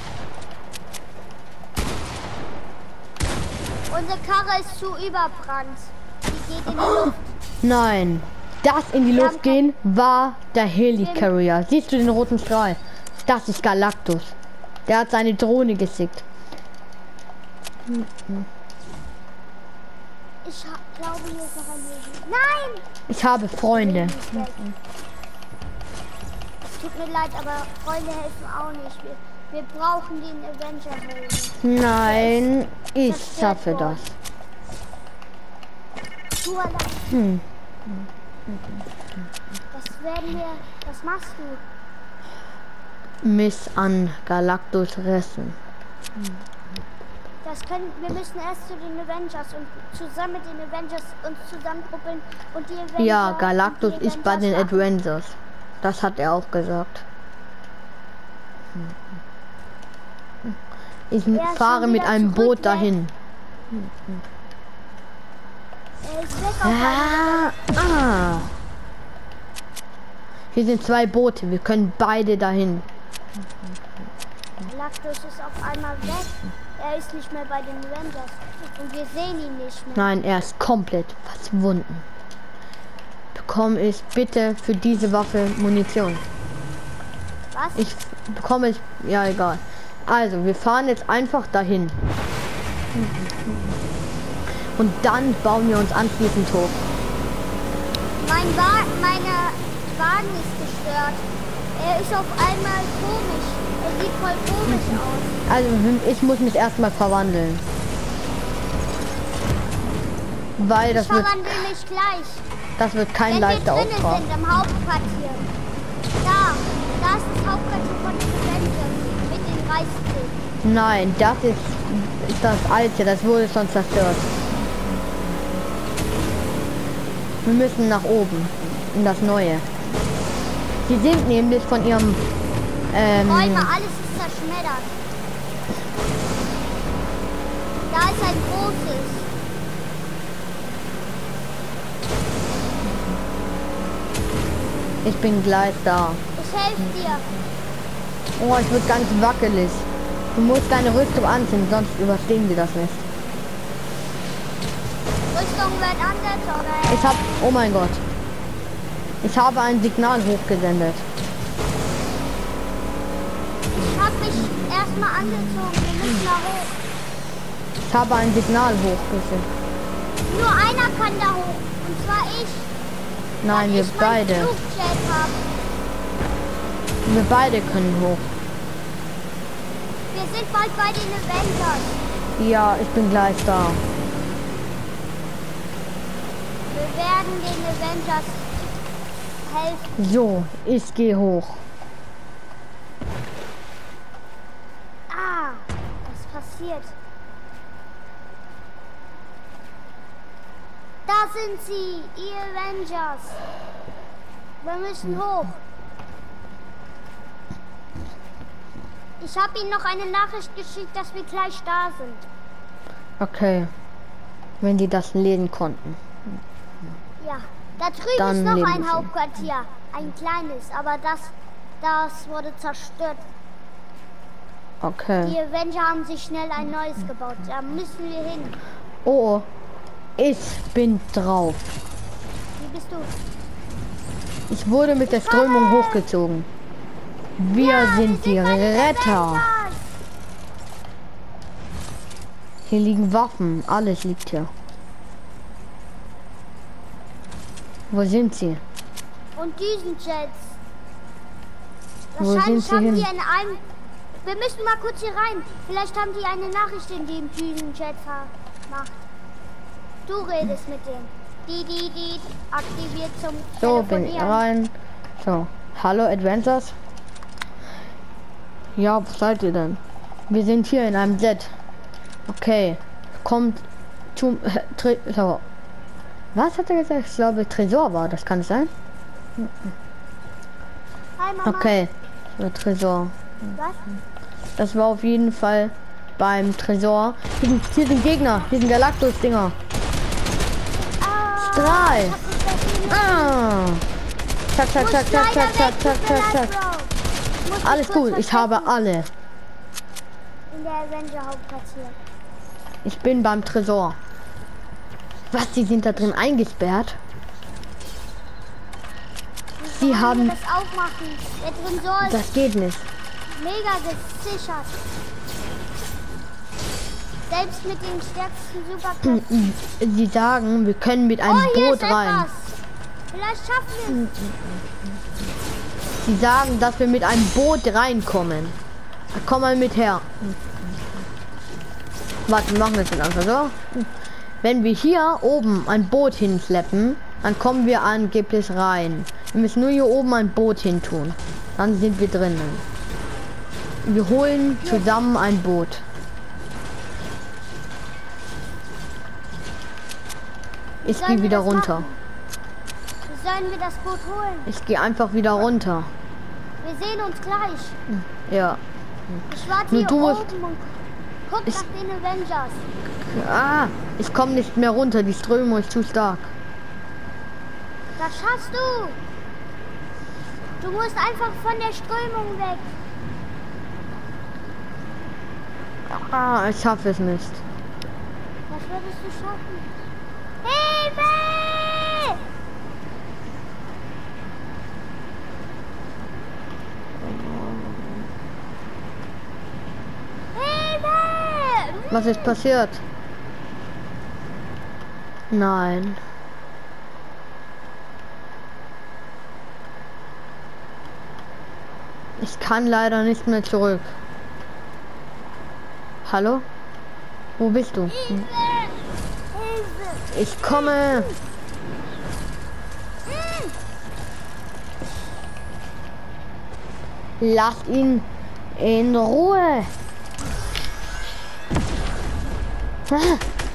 Unsere Karre ist zu überbrannt. Die geht in die Luft. Nein. Das in die Luft gehen war der Helicarrier. Siehst du den roten Strahl? Das ist Galactus. Der hat seine Drohne geschickt. Ich glaube, hier ist noch ein Leben. Nein! Ich habe Freunde. Es tut mir leid, aber Freunde helfen auch nicht. Wir brauchen den Avenger-Helden. Nein, ich schaffe das. Du allein. Was machst du? Mich an Galactus ressen. Wir müssen erst zu den Avengers und zusammen mit den Avengers uns zusammengruppeln und die Avengers. Ja, Galactus ist bei den Avengers. Das hat er auch gesagt. Ich fahre mit einem Boot dahin. Er ist weg auf einmal. Hier sind 2 Boote. Wir können beide dahin. Galactus ist auf einmal weg. Er ist nicht mehr bei den Avengers. Und wir sehen ihn nicht mehr. Nein, er ist komplett verschwunden. Bekomme ich bitte für diese Waffe Munition. Was? Ich bekomme es. Ja, egal. Also, wir fahren jetzt einfach dahin. Und dann bauen wir uns anschließend hoch. Meine Wagen ist gestört. Er ist auf einmal komisch. Er sieht voll komisch aus. Also, ich muss mich erstmal verwandeln. Weil das Ich verwandle mich gleich. Das wird kein Wenn wir leichter drinnen Auftrag. sind im Hauptquartier. Da ist das Hauptquartier von den Avengers mit den Reißzähnen. Nein, das ist das alte, das wurde schon zerstört. Wir müssen nach oben, in das neue. Sie sind nämlich von ihrem... Räume, alles ist zerschmettert. Da ist ein großes. Ich bin gleich da. Ich helfe dir. Oh, ich wird ganz wackelig. Du musst deine Rüstung anziehen, sonst überstehen wir das nicht. Rüstung wird anders, oder? Ich hab... Oh mein Gott. Ich habe ein Signal hochgesendet. Ich habe mich erstmal angezogen. Wir müssen da hoch. Ich habe ein Signal hochgesendet. Nur einer kann da hoch. Und zwar ich. Nein, weil wir ich meinen beide. Flugjet habe. Wir beide können hoch. Wir sind bald bei den Avengers. Ja, ich bin gleich da. Wir werden den Avengers helfen. So, ich gehe hoch. Was passiert? Da sind sie, die Avengers. Wir müssen hoch. Ich habe Ihnen noch eine Nachricht geschickt, dass wir gleich da sind. Okay. Wenn die das lesen konnten. Ja, da drüben Dann ist noch leben ein sie. Hauptquartier. Ein kleines, aber das wurde zerstört. Okay. Die Avenger haben sich schnell ein neues gebaut. Da müssen wir hin. Oh, ich bin drauf. Wie bist du? Ich wurde mit der Strömung hochgezogen. Wir sind die bei den Retter. Avengers. Hier liegen Waffen. Alles liegt hier. Wo sind sie? Und Düsenjets. Wo sind Wahrscheinlich sie haben hin? die in einem... Wir müssen mal kurz hier rein. Vielleicht haben die eine Nachricht in dem Düsenjet gemacht. Du redest mit denen. Die aktiviert zum So, bin ich Telefonieren. rein. So, hallo Adventures. Ja, wo seid ihr denn? Wir sind hier in einem Jet. Okay, kommt zum Tresor. Was hat er gesagt? Ich glaube Tresor war das, kann es sein? Hi Mama. Okay, das war Tresor. Was? Das war auf jeden Fall beim Tresor. Hier sind Gegner, hier sind Galactus-Dinger. Strahl. Ich hab nicht das Ah. Zack, zack, zack, zack, zack, zack, zack, zack, zack. Alles gut, ich habe alle. In der Avenger Hauptquartier. Ich bin beim Tresor. Was, die sind da drin eingesperrt? Sie Wollen wir haben... das aufmachen. Der Tresor ist Das geht nicht. mega gesichert. Selbst mit den stärksten Superkräften. Sie sagen, wir können mit einem Oh, hier Boot ist rein. etwas. Vielleicht schaffen wir es. Sie sagen, dass wir mit einem Boot reinkommen. Komm mal mit her. Warte, wir machen das jetzt einfach so. Wenn wir hier oben ein Boot hinschleppen, dann kommen wir angeblich rein. Wir müssen nur hier oben ein Boot hin tun. Dann sind wir drinnen. Wir holen zusammen ein Boot. Ich Sollen gehe wir wieder das runter. machen? Sollen wir das Boot holen? Ich gehe einfach wieder runter. Wir sehen uns gleich. Ja. Ich warte Nur hier du musst- oben und guck nach den Avengers. Ah, ich komme nicht mehr runter. Die Strömung ist zu stark. Das schaffst du. Du musst einfach von der Strömung weg. Ah, ich schaffe es nicht. Das würdest du schaffen. Hilfe! Hilfe! Was ist passiert? Nein. Ich kann leider nicht mehr zurück. Hallo? Wo bist du? Hilfe! Ich komme. Lasst ihn in Ruhe. Ah,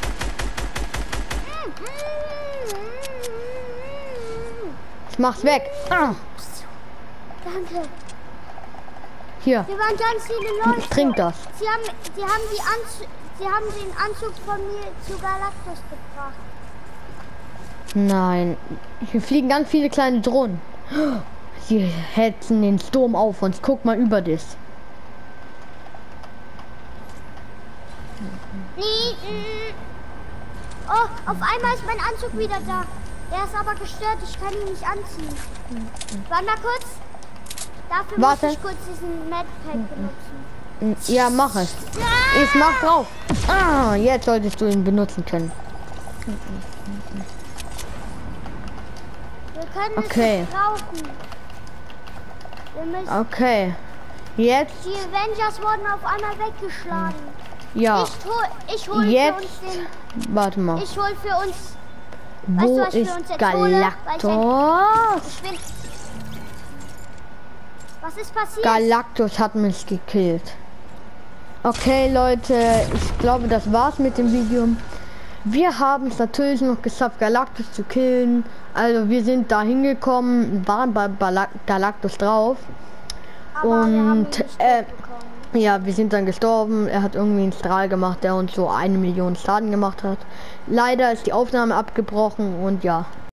ich mach's weg. Ah, Danke. hier, Wir waren ganz viele Leute. trink das. Sie haben den Anzug von mir zu Galactus gebracht. Nein, hier fliegen ganz viele kleine Drohnen. Sie hetzen den Sturm auf und guck mal über das. Oh, auf einmal ist mein Anzug wieder da. Er ist aber gestört, ich kann ihn nicht anziehen. Warte mal kurz. Dafür Warte. muss ich kurz diesen Medpack benutzen. Ja, mach es. Ich mach drauf. Ah, jetzt solltest du ihn benutzen können. Wir können Okay. es nicht brauchen. Wir müssen, Okay. Jetzt, die Avengers wurden auf einmal weggeschlagen. ja. Ich hol für Jetzt, uns den. warte mal. Ich hol für uns. Wo du, was ich für ist uns jetzt hole? Weil Galactus? Ich bin. Was ist passiert? Galactus hat mich gekillt. Okay, Leute, ich glaube, das war's mit dem Video. Wir haben es natürlich noch geschafft, Galactus zu killen. Also wir sind da hingekommen, waren bei Galactus drauf. Aber wir haben ihn Und nicht bekommen. ja, wir sind dann gestorben. Er hat irgendwie einen Strahl gemacht, der uns so 1 Million Schaden gemacht hat. Leider ist die Aufnahme abgebrochen und ja.